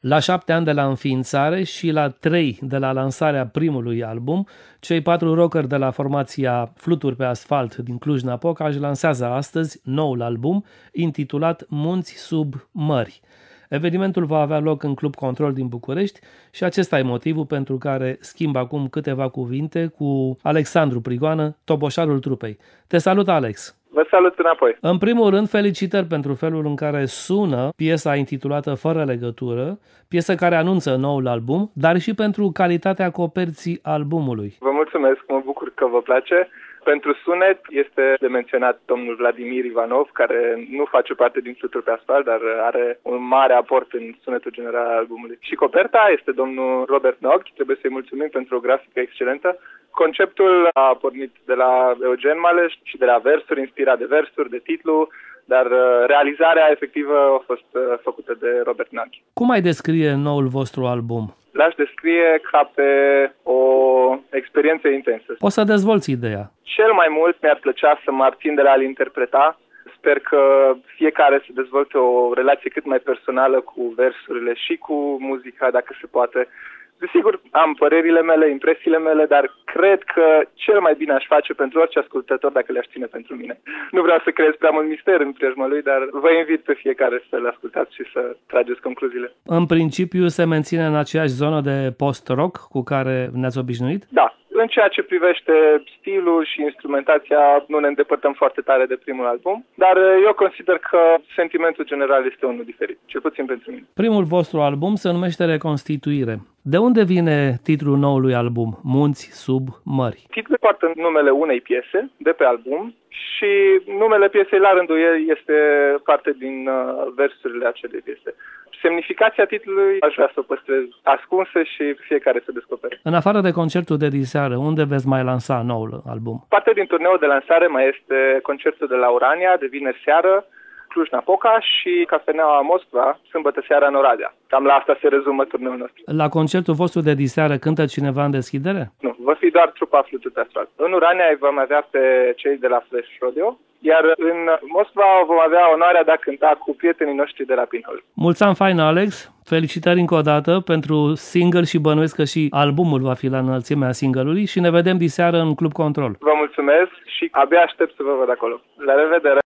La 7 ani de la înființare și la 3 de la lansarea primului album, cei 4 rockeri de la formația Fluturi pe asfalt din Cluj-Napoca își lansează astăzi noul album intitulat Munți sub mări. Evenimentul va avea loc în Club Control din București și acesta e motivul pentru care schimb acum câteva cuvinte cu Alexandru Prigoană, toboșarul trupei. Te salut, Alex! Vă salut înapoi! În primul rând, felicitări pentru felul în care sună piesa intitulată Fără legătură, piesă care anunță noul album, dar și pentru calitatea coperții albumului. Vă mulțumesc, mă bucur că vă place. Pentru sunet este de menționat domnul Vladimir Ivanov, care nu face parte din Fluturi pe asfalt, dar are un mare aport în sunetul general al albumului. Și coperta este domnul Robert Nog, trebuie să-i mulțumim pentru o grafică excelentă. Conceptul a pornit de la Eugen Maleș și de la versuri, inspirat de versuri, de titlu, dar realizarea efectivă a fost făcută de Robert Nog. Cum ai descrie noul vostru album? L-aș descrie ca pe o experiență intensă. O să dezvolți ideea. Cel mai mult mi-ar plăcea să mă abțin de la a-l interpreta. Sper că fiecare să dezvolte o relație cât mai personală cu versurile și cu muzica, dacă se poate. Desigur, am părerile mele, impresiile mele, dar cred că cel mai bine aș face pentru orice ascultător dacă le-aș ține pentru mine. Nu vreau să creez prea mult mister în preajma lui, dar vă invit pe fiecare să-l ascultați și să trageți concluziile. În principiu se menține în aceeași zonă de post-rock cu care ne-ați obișnuit? Da. În ceea ce privește stilul și instrumentația, nu ne îndepărtăm foarte tare de primul album, dar eu consider că sentimentul general este unul diferit, cel puțin pentru mine. Primul vostru album se numește Reconstituire. De unde vine titlul noului album, Munți sub mări? Titlul poartă numele unei piese de pe album și numele piesei la rândul ei este parte din versurile acelei piese. Semnificația titlului aș vrea să o păstrez ascunsă și fiecare să descopere. În afară de concertul de diseară, unde veți mai lansa noul album? Parte din turneul de lansare mai este concertul de la Urania, de vineri seară, Cluj-Napoca și Cafeneaua Moscova, sâmbătă seara în Oradea. Cam la asta se rezumă turneul nostru. La concertul vostru de diseară cântă cineva în deschidere? Nu, va fi doar trupa Fluturi pe asfalt. În Urania vom avea pe cei de la Flash Rodeo, iar în Moscova vom avea onoarea de a cânta cu prietenii noștri de la Pinhole. Mulți ani fain, Alex! Felicitări încă o dată pentru single și bănuiesc că și albumul va fi la înălțimea single-ului și ne vedem diseară în Club Control. Vă mulțumesc și abia aștept să vă văd acolo. La revedere!